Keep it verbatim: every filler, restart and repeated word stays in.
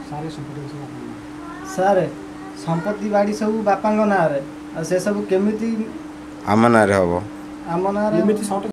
Sir ସମ୍ପତ୍ତି ବାଡ଼ି ସବୁ ବାପାଙ୍କ ନାଁରେ, ଆଉ ସେ ସବୁ କେମିତି ଆମ ନାଁରେ ହବ? ଆମ ନାଁରେ